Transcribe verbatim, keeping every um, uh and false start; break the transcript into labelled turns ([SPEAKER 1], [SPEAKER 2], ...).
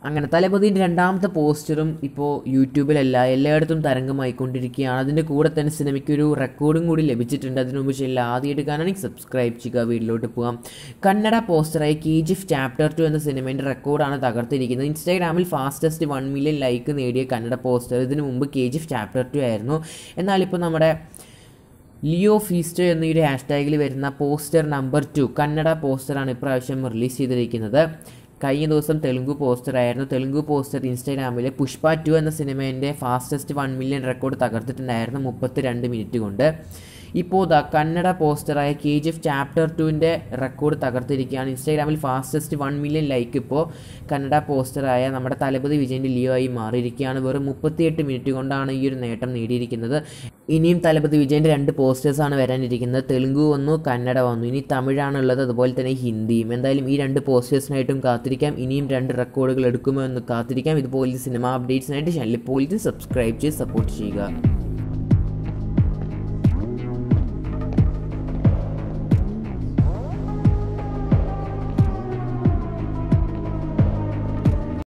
[SPEAKER 1] അങ്ങനെ തലപതിൻ്റെ രണ്ടാമത്തെ പോസ്റ്ററും ഇപ്പോൾ യൂട്യൂബിലല്ല എല്ലായിടത്തും തരംഗമായിക്കൊണ്ടിരിക്കുകയാണ്. അതിൻ്റെ കൂടെ തന്നെ സിനിമയ്ക്കൊരു റെക്കോർഡും കൂടി ലഭിച്ചിട്ടുണ്ട്. അതിനു മുമ്പ് ചില ആദ്യമായിട്ട് കാണാനെങ്കിൽ സബ്സ്ക്രൈബ് ചെയ്യുക. വീട്ടിലോട്ട് പോകാം. കന്നഡ പോസ്റ്ററായി K G F chapter two എന്ന സിനിമേൻ്റെ റെക്കോർഡാണ് തകർത്തിരിക്കുന്നത്. ഇൻസ്റ്റാഗ്രാമിൽ ഫാസ്റ്റസ്റ്റ് വൺ മില്യൺ ലൈക്ക് നേടിയ കന്നഡ പോസ്റ്റർ ഇതിനു മുമ്പ് K G F chapter two ആയിരുന്നു. എന്നാൽ ഇപ്പോൾ നമ്മുടെ ലിയോ ഫീസ്റ്റർ എന്നൊരു ഹാഷ്ടാഗിൽ വരുന്ന പോസ്റ്റർ നമ്പർ ടു കന്നഡ പോസ്റ്ററാണ് ഇപ്രാവശ്യം റിലീസ് ചെയ്തിരിക്കുന്നത്. കഴിഞ്ഞ ദിവസം തെലുങ്ക് പോസ്റ്റർ ആയിരുന്നു. തെലുങ്ക് പോസ്റ്റർ ഇൻസ്റ്റാഗ്രാമിലെ പുഷ്പ ടു എന്ന സിനിമേൻ്റെ ഫാസ്റ്റസ്റ്റ് വൺ മില്യൺ റെക്കോർഡ് തകർത്തിട്ടുണ്ടായിരുന്നു മുപ്പത്തി രണ്ട് മിനിറ്റ് കൊണ്ട്. ഇപ്പോൾ ദാ കന്നഡ പോസ്റ്ററായ കെ ജി എഫ് ചാപ്റ്റർ ടുവിൻ്റെ റെക്കോർഡ് തകർത്തിരിക്കുകയാണ്. ഇൻസ്റ്റാഗ്രാമിൽ ഫാസ്റ്റസ്റ്റ് വൺ മില്യൺ ലൈക്ക് ഇപ്പോൾ കന്നഡ പോസ്റ്ററായ നമ്മുടെ തലപതി വിജയൻ്റെ ലിയോ ആയി മാറിയിരിക്കുകയാണ്. വെറും മുപ്പത്തിയെട്ട് മിനിറ്റ് കൊണ്ടാണ് ഈ ഒരു നേട്ടം നേടിയിരിക്കുന്നത്. ഇനിയും തലപതി വിജയൻ്റെ രണ്ട് പോസ്റ്റേഴ്സാണ് വരാനിരിക്കുന്നത്. തെലുങ്ക് വന്നു, കന്നഡ വന്നു, ഇനി തമിഴാണുള്ളത്, അതുപോലെ തന്നെ ഹിന്ദിയും. എന്തായാലും ഈ രണ്ട് പോസ്റ്റേഴ്സിനായിട്ടും കാത്തിരിക്കാം. ഇനിയും രണ്ട് റെക്കോർഡുകൾ എടുക്കുമോ എന്ന് കാത്തിരിക്കാം. ഇതുപോലെ സിനിമ അപ്ഡേറ്റ്സിനായിട്ട് ചാനൽ ഇപ്പോൾ സബ്സ്ക്രൈബ് ചെയ്ത് സപ്പോർട്ട് ചെയ്യുക.